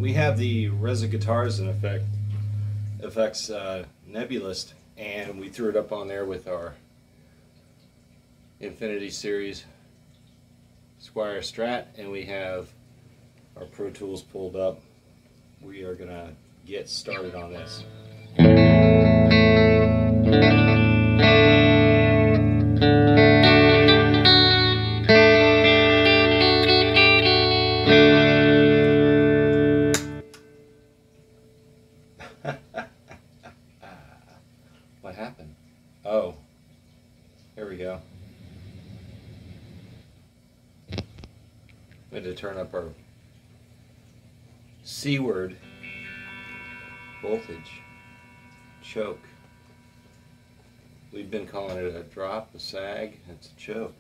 we have the Reza Guitars and Effects Nebulist, and we threw it up on there with our Infinity Series Squier Strat, and we have our Pro Tools pulled up. We are gonna get started on this. What happened? Oh, here we go. We had to turn up our C word voltage choke. We've been calling it a drop, a sag, it's a choke.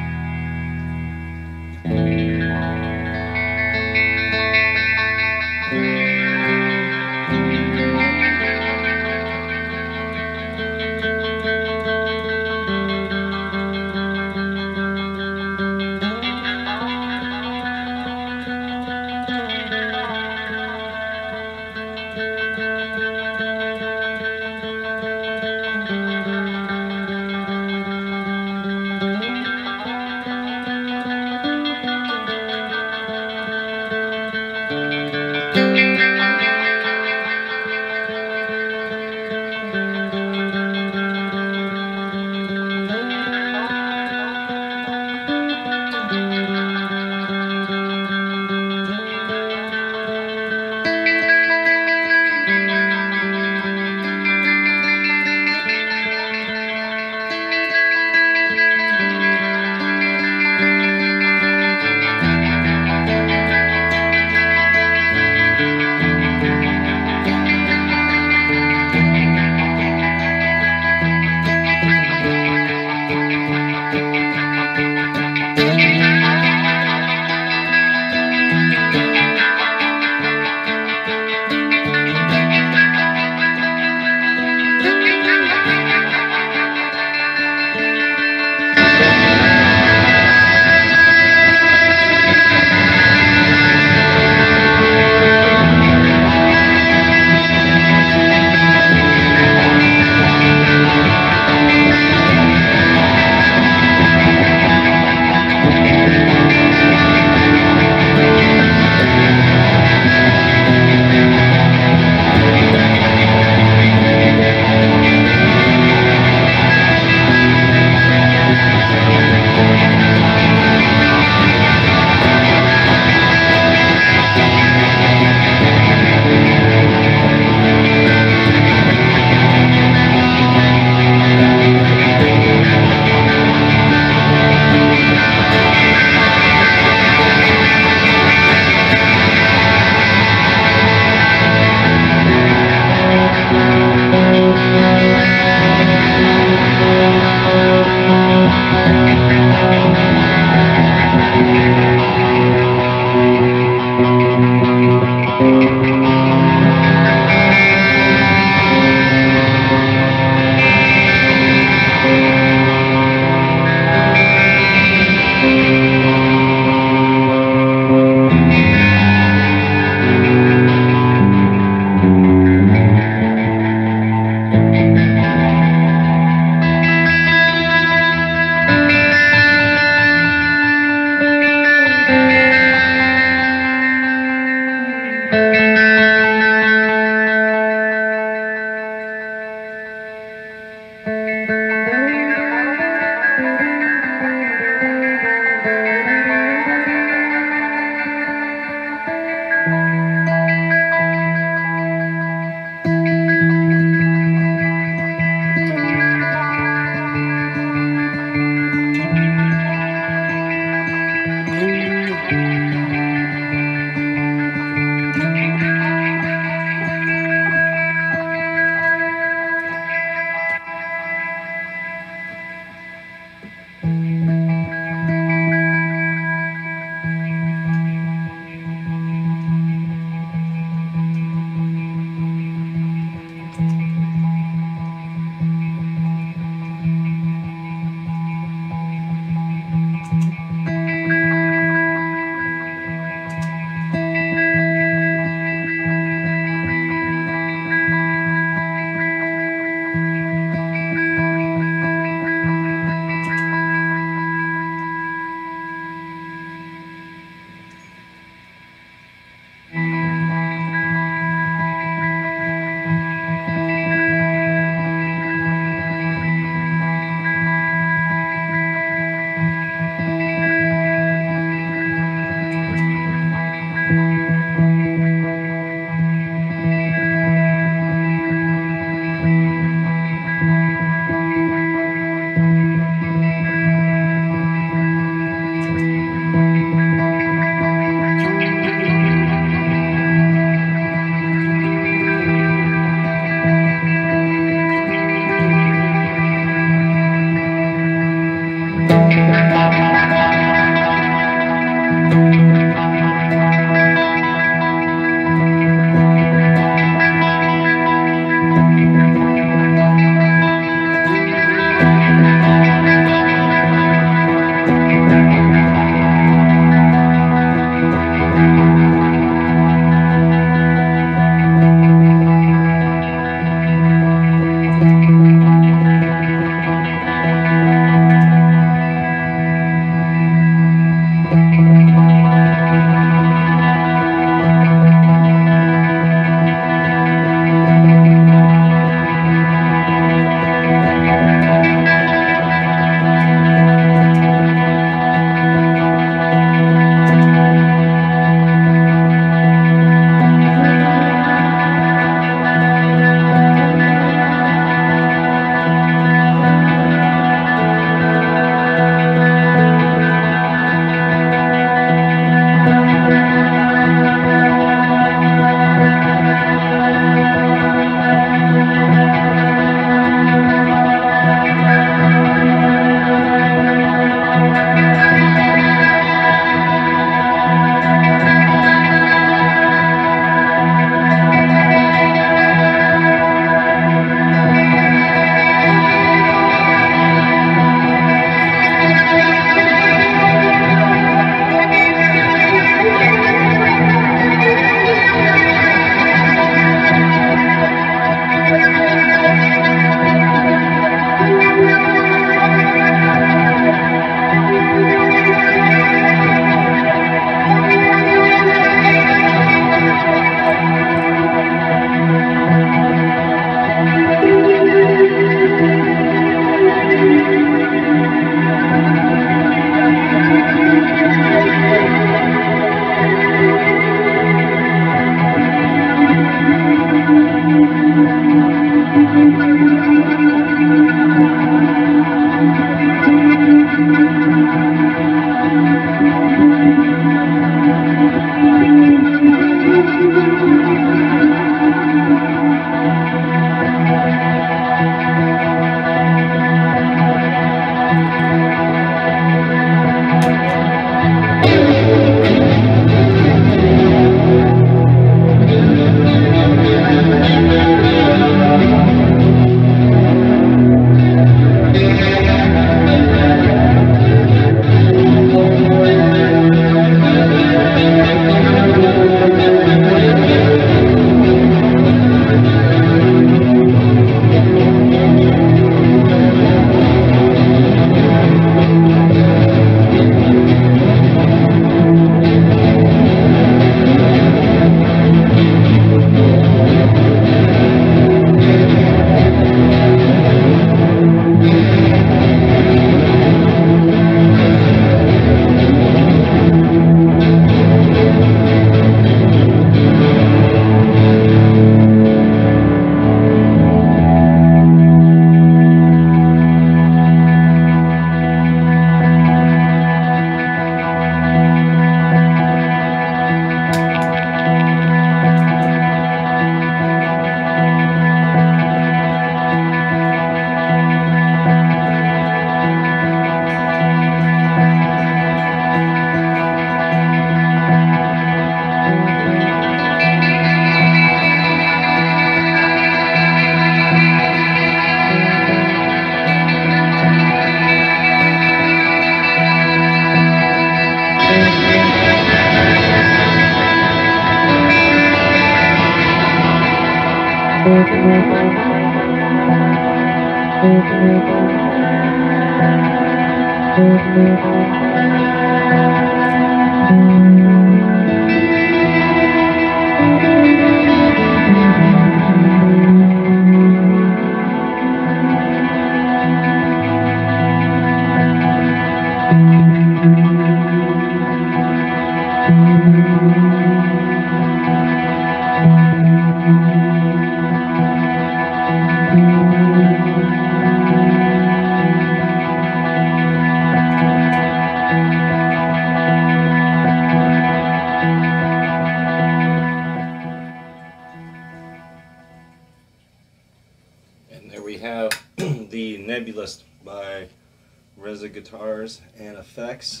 And there we have the Nebulist by Reza Guitars and Effects.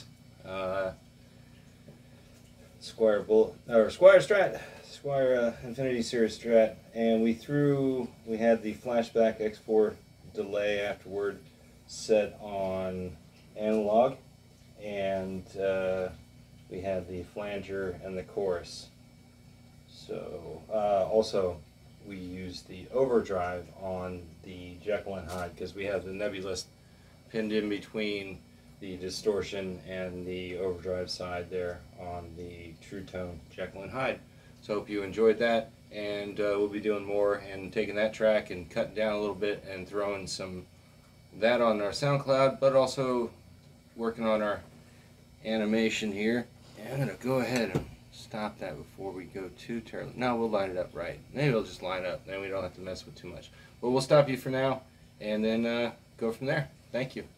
Squier Strat, Squier Infinity Series Strat, and we had the flashback X4 delay afterward set on analog, and we had the flanger and the chorus. So also we used the overdrive on the Jekyll and Hyde because we have the Nebulist pinned in between the distortion and the overdrive side there on the True Tone Jekyll and Hyde. So hope you enjoyed that, and we'll be doing more and taking that track and cutting down a little bit and throwing some that on our SoundCloud, but also working on our animation here. And I'm going to go ahead and stop that before we go too terribly. No, we'll line it up right. Maybe it'll just line up, then we don't have to mess with too much. But we'll stop you for now and then go from there. Thank you.